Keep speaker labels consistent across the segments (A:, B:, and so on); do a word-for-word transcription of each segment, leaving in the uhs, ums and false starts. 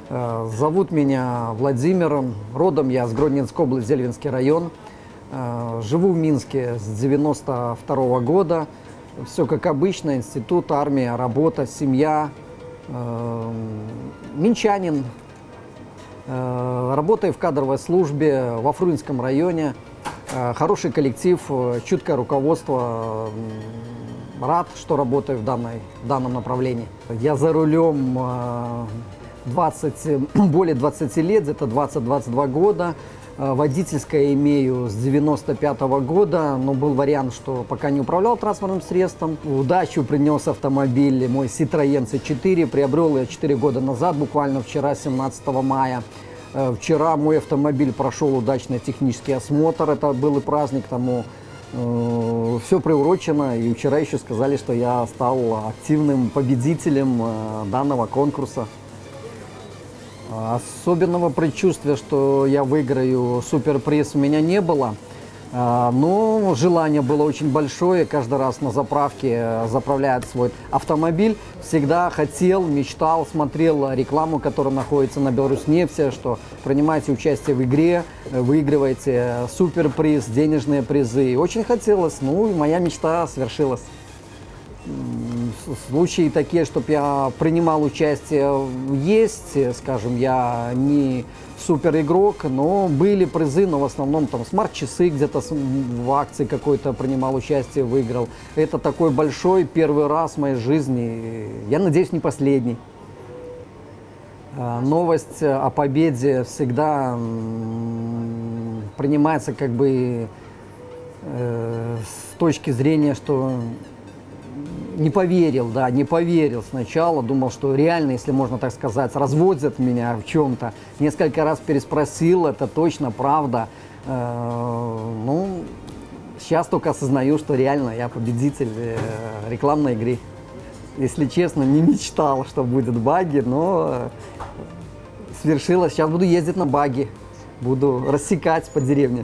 A: Э, Зовут меня Владимиром. Родом я с Гродненской области, Зельвинский район. Э, Живу в Минске с девяносто второго года. Все как обычно: институт, армия, работа, семья. Э, Минчанин. Э, Работаю в кадровой службе во Фрунзенском районе. Э, Хороший коллектив, чуткое руководство. Рад, что работаю в, данной, в данном направлении. Я за рулем двадцать, более двадцати лет, где-то двадцать-двадцать два года. Водительское имею с девяносто пятого года, но был вариант, что пока не управлял транспортным средством. Удачу принес автомобиль мой Citroen си четыре, приобрел я четыре года назад, буквально вчера, семнадцатого мая. Вчера мой автомобиль прошел удачный технический осмотр, это был и праздник тому. Все приурочено, и вчера еще сказали, что я стал активным победителем данного конкурса. Особенного предчувствия, что я выиграю суперприз, у меня не было, но желание было очень большое. Каждый раз на заправке, заправляя свой автомобиль, всегда хотел, мечтал, смотрел рекламу, которая находится на Беларусьнефти, что принимаете участие в игре, выигрываете суперприз, денежные призы. И очень хотелось, ну и моя мечта свершилась. Случаи такие, чтобы я принимал участие, есть, скажем, я не супер игрок, но были призы, но в основном там смарт-часы где-то в акции какой-то принимал участие, выиграл. Это такой большой первый раз в моей жизни, я надеюсь, не последний. Новость о победе всегда принимается как бы э, с точки зрения, что не поверил, да, не поверил сначала, думал, что реально, если можно так сказать, разводят меня в чем-то. Несколько раз переспросил, это точно правда. Э, ну, сейчас только осознаю, что реально я победитель э, рекламной игры. Если честно, не мечтал, что будет баги, но свершилось. Сейчас буду ездить на баги, буду рассекать по деревне.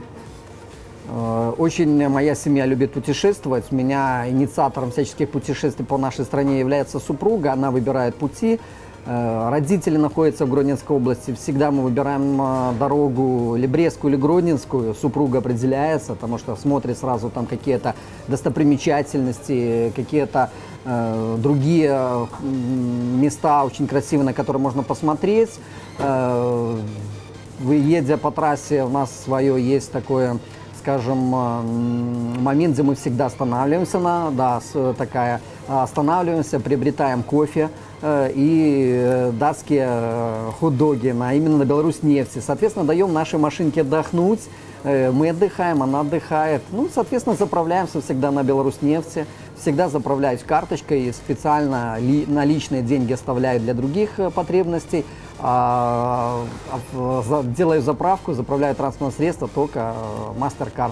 A: Очень моя семья любит путешествовать. У меня инициатором всяческих путешествий по нашей стране является супруга. Она выбирает пути. Родители находятся в Гродненской области. Всегда мы выбираем дорогу или Брестскую, или Гродненскую. Супруга определяется, потому что смотрит сразу там какие-то достопримечательности, какие-то э, другие места очень красивые, на которые можно посмотреть. Э, вы, едя по трассе, у нас свое есть такое, скажем, момент, где мы всегда останавливаемся, на, да, такая, останавливаемся, приобретаем кофе э, и датские э, хот-доги, на, именно на Беларусьнефти. Соответственно, даем нашей машинке отдохнуть, э, мы отдыхаем, она отдыхает. Ну, соответственно, заправляемся всегда на Беларусьнефти, всегда заправляюсь карточкой, и специально ли, наличные деньги оставляю для других э, потребностей. А, а, делаю заправку, заправляю транспортное средство только MasterCard.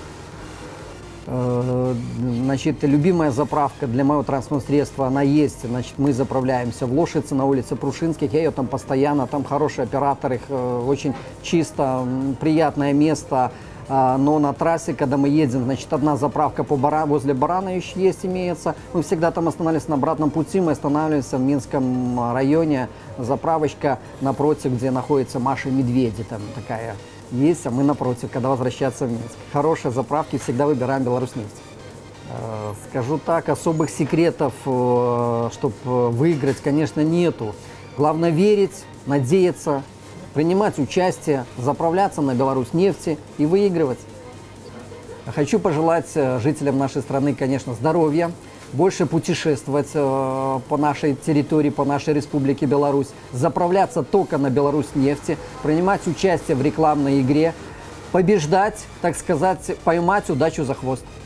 A: Значит, любимая заправка для моего транспортного средства, она есть. Значит, мы заправляемся в Лошице на улице Прушинских. Я ее там постоянно, там хороший оператор, их очень чисто, приятное место. Но на трассе, когда мы едем, значит, одна заправка по Баран, возле Барана еще есть, имеется. Мы всегда там останавливаемся на обратном пути, мы останавливаемся в Минском районе. Заправочка напротив, где находится Маша и Медведи, там такая есть, а мы напротив, когда возвращаться в Минск. Хорошие заправки всегда выбираем Беларусьнефть. Скажу так, особых секретов, чтобы выиграть, конечно, нету. Главное верить, надеяться, принимать участие, заправляться на Беларусьнефти и выигрывать. Хочу пожелать жителям нашей страны, конечно, здоровья, больше путешествовать э, по нашей территории, по нашей республике Беларусь, заправляться только на Беларусьнефти, принимать участие в рекламной игре, побеждать, так сказать, поймать удачу за хвост.